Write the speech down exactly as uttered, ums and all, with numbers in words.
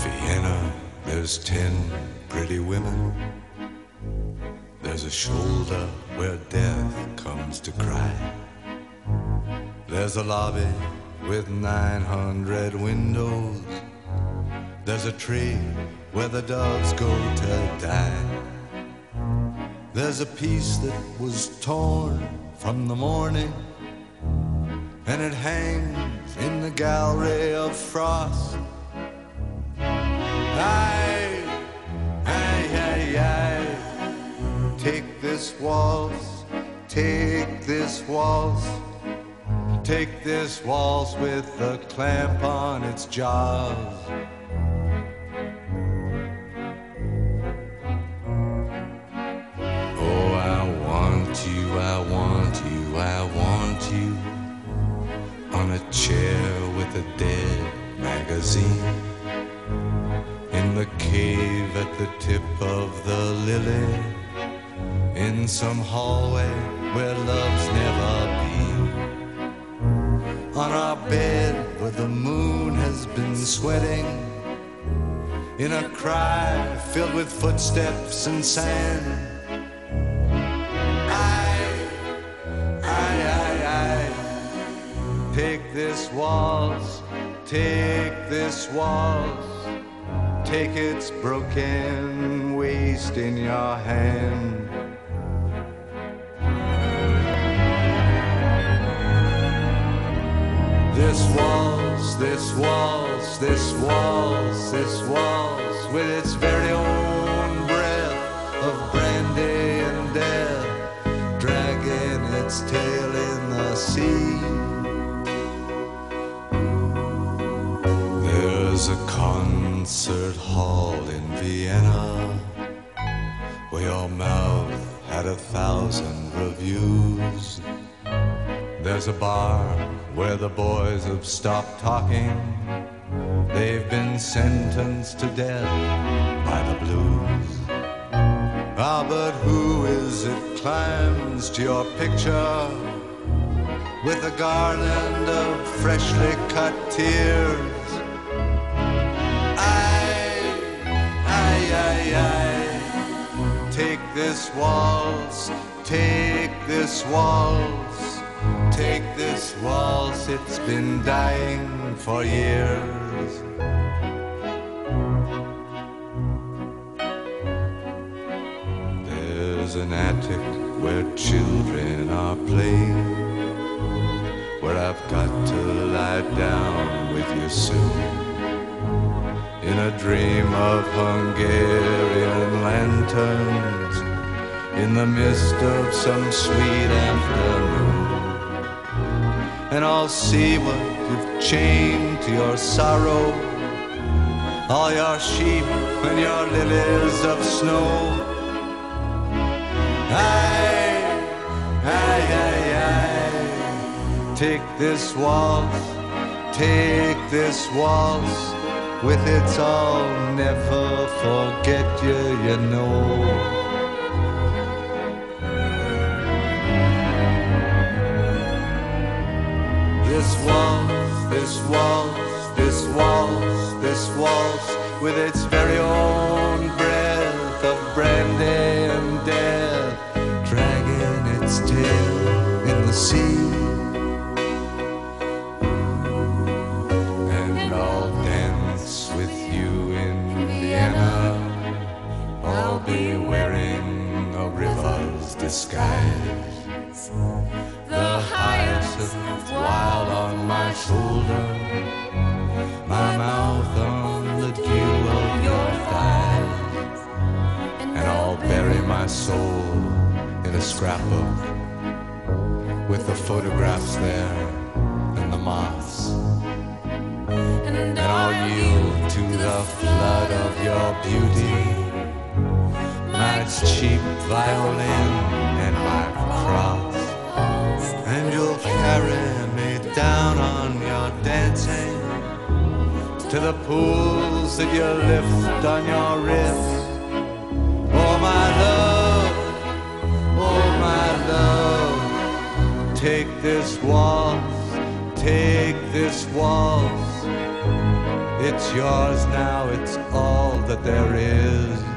Vienna, there's ten pretty women. There's a shoulder where death comes to cry. There's a lobby with nine hundred windows. There's a tree where the doves go to die. There's a piece that was torn from the morning, and it hangs in the gallery of frost. Aye, aye, aye, aye. Take this waltz, take this waltz, take this waltz with a clamp on its jaws. Oh, I want you, I want you, I want you on a chair with a dead magazine, in the cave at the tip of the lily, in some hallway where love's never been, on our bed where the moon has been sweating, in a cry filled with footsteps and sand. Take this waltz, take this waltz, take its broken waist in your hand. This waltz, this waltz, this waltz, this waltz, with its very own breath of brandy and death, dragging its tail in the sea. There's a concert hall in Vienna where your mouth had a thousand reviews. There's a bar where the boys have stopped talking. They've been sentenced to death by the blues. Ah, but who is it climbs to your picture with a garland of freshly cut tears? Take this waltz, take this waltz, take this waltz, it's been dying for years. There's an attic where children are playing, where I've got to lie down with you soon, in a dream of Hungarian lanterns, in the mist of some sweet afternoon. And I'll see what you've chained to your sorrow, all your sheep and your lilies of snow. Aye, aye, aye, aye. Take this waltz, take this waltz, with its I'll never forget you, you know. This waltz, this waltz, this waltz, this waltz, with its very own breath of brandy and death, dragging its tail in the sea. And I'll dance with you in Vienna. I'll be wearing a river's disguise, the hyacinth wild on my shoulder, my mouth on the dew of your thighs. And I'll bury my soul in a scrapbook with the photographs there and the moths. And I'll yield to the flood of your beauty, my cheap violin and my cross. And you'll carry me down on your dancing to the pools that you lift on your wrist. Oh my love, oh my love, take this waltz, take this waltz, It's yours now, it's all that there is.